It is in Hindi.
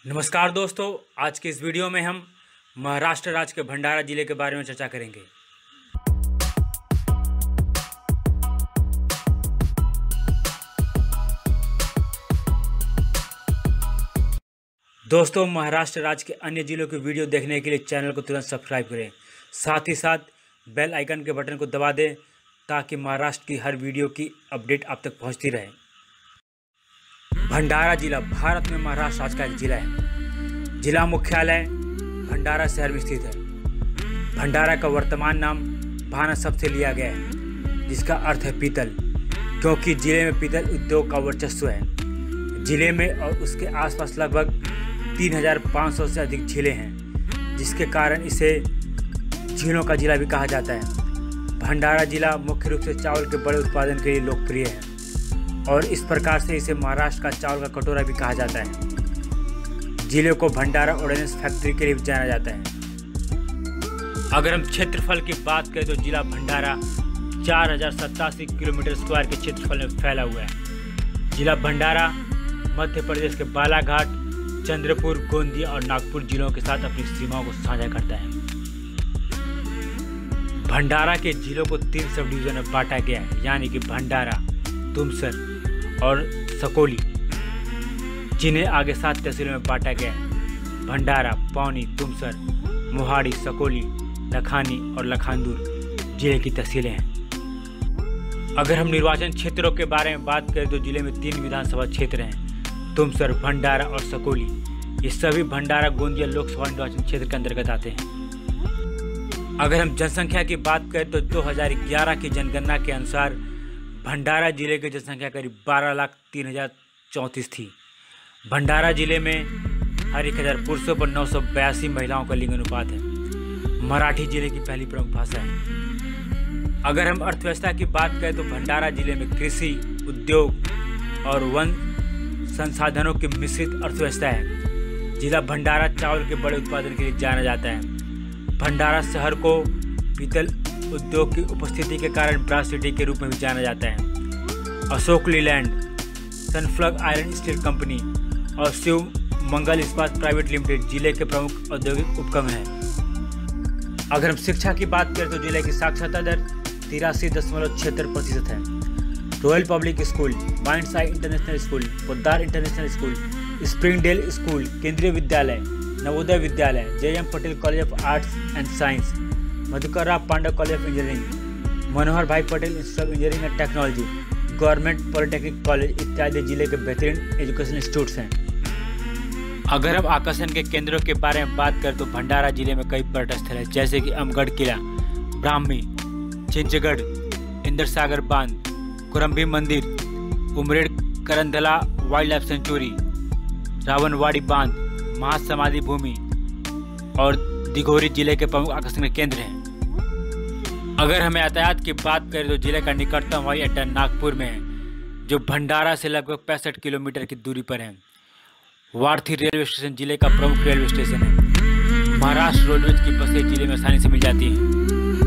नमस्कार दोस्तों, आज के इस वीडियो में हम महाराष्ट्र राज्य के भंडारा जिले के बारे में चर्चा करेंगे। दोस्तों, महाराष्ट्र राज्य के अन्य जिलों के वीडियो देखने के लिए चैनल को तुरंत सब्सक्राइब करें। साथ ही साथ बेल आइकन के बटन को दबा दें ताकि महाराष्ट्र की हर वीडियो की अपडेट आप तक पहुंचती रहे। भंडारा जिला भारत में महाराष्ट्र राज्य का एक जिला है। जिला मुख्यालय भंडारा शहर में स्थित है। भंडारा का वर्तमान नाम भाना शब्द से लिया गया है, जिसका अर्थ है पीतल, क्योंकि जिले में पीतल उद्योग का वर्चस्व है। जिले में और उसके आसपास लगभग 3500 से अधिक झीलें हैं, जिसके कारण इसे झीलों का जिला भी कहा जाता है। भंडारा जिला मुख्य रूप से चावल के बड़े उत्पादन के लिए लोकप्रिय है और इस प्रकार से इसे महाराष्ट्र का चावल का कटोरा भी कहा जाता है। जिले को भंडारा ऑर्डिनेंस फैक्ट्री के लिए भी जाना जाता है। अगर हम क्षेत्रफल की बात करें तो जिला भंडारा 4087 किलोमीटर स्क्वायर के क्षेत्रफल में फैला हुआ है। जिला भंडारा मध्य प्रदेश के बालाघाट, चंद्रपुर, गोंदिया और नागपुर जिलों के साथ अपनी सीमाओं को साझा करता है। भंडारा के जिलों को 3 सब डिवीजन में बांटा गया है, यानी कि भंडारा, तुमसर और सकोली, जिन्हें आगे 7 तहसीलों में बांटा गया है। भंडारा, पौनी, तुमसर, मोहाड़ी, सकोली, लखानी और लखानदूर जिले की तहसीलें हैं। अगर हम निर्वाचन क्षेत्रों के बारे में बात करें तो जिले में 3 विधानसभा क्षेत्र हैं, तुमसर, भंडारा और सकोली। ये सभी भंडारा गोंदिया लोकसभा निर्वाचन क्षेत्र के अंतर्गत आते हैं। अगर हम जनसंख्या की बात करें तो 2011 की जनगणना के अनुसार भंडारा जिले की जनसंख्या करीब 12,03,034 थी। भंडारा जिले में हर 1000 पुरुषों पर 982 महिलाओं का लिंग अनुपात है। मराठी जिले की पहली प्रमुख भाषा है। अगर हम अर्थव्यवस्था की बात करें तो भंडारा जिले में कृषि, उद्योग और वन संसाधनों की मिश्रित अर्थव्यवस्था है। जिला भंडारा चावल के बड़े उत्पादन के लिए जाना जाता है। भंडारा शहर को पीतल उद्योग की उपस्थिति के कारण ब्रास सिटी के रूप में भी जाना जाता है। Ashok Leyland, Sunflag iron steel company और शिव मंगल इस्पात प्राइवेट लिमिटेड जिले के प्रमुख औद्योगिक उपक्रम हैं। अगर हम शिक्षा की बात करें तो जिले की साक्षरता दर 83.76% है। Royal public school, mind's eye international school, Poddar international school, springdale school, Kendriya Vidyalaya, Navodaya Vidyalaya, JM Patel college of arts and science, Madhukar Rao Panda college of engineering, Manohar Bhai Patel institute of engineering and technology, government polytechnic college इत्यादि जिले के बेहतरीन एजुकेशन इंस्टीट्यूट्स हैं। अगर हम आकर्षण के केंद्रों के बारे में बात करें तो भंडारा जिले में कई पर्यटन स्थल हैं, जैसे कि अमगढ़ किला, ब्राह्मी, चिंचगढ़, इंद्रसागर बांध, कुरम्भी मंदिर, Umred Karhandla wild life sanctuary, Rawanwadi बांध, महासमाधि भूमि और दिघोरी जिले के प्रमुख आकर्षण के केंद्र हैं। अगर हमें यातायात की बात करें तो जिले का निकटतम हवाई अड्डा नागपुर में है, जो भंडारा से लगभग 65 किलोमीटर की दूरी पर है। वार्थी रेलवे स्टेशन जिले का प्रमुख रेलवे स्टेशन है। महाराष्ट्र रोडवेज की बसें जिले में आसानी से मिल जाती हैं।